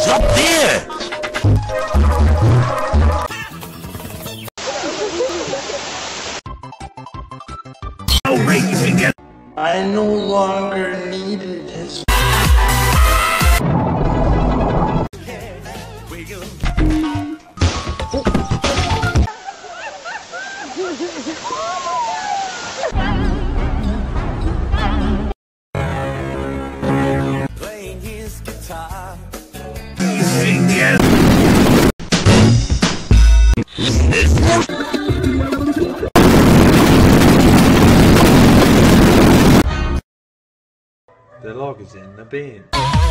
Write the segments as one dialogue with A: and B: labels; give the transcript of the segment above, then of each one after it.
A: up there?
B: I no longer needed his.
C: Playing his guitar.
D: The log is in the bin.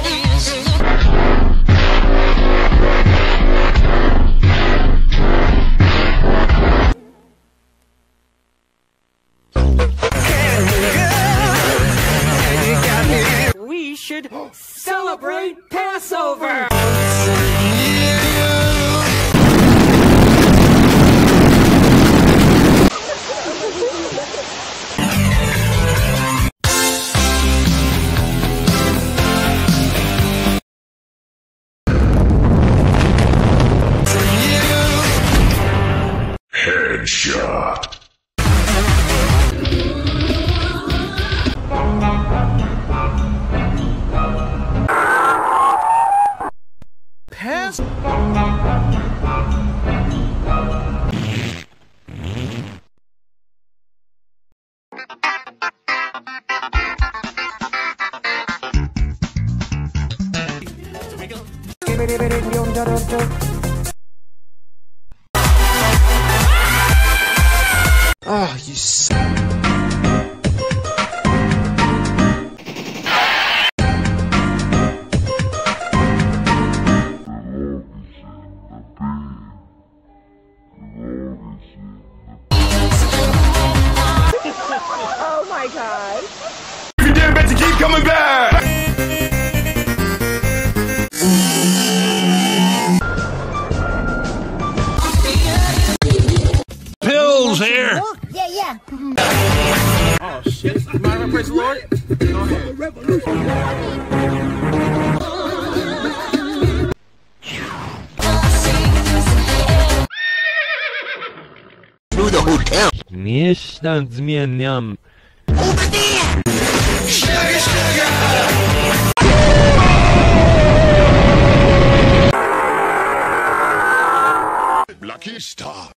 C: We should celebrate Passover!
A: Headshot.
D: Pass. Oh, you suck.
E: Oh my god.
A: You damn bet you keep coming back! Pills here!
E: Yeah, yeah.
D: Oh shit. You mind if I praise the Lord? Go ahead.
A: Through the hotel.
F: Nie stand zmieniam.
A: Over there! Sugar, sugar! Lucky Star.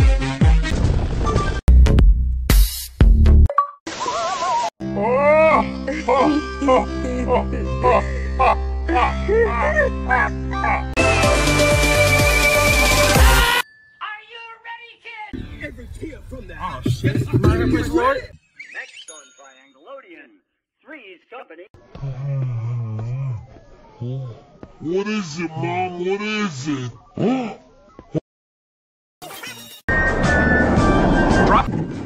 C: Every tear from that.
D: Oh shit. You mind if I praise the Lord?
G: Next on Triangleodian, Three's Company.
A: What is it, Mom? What is it?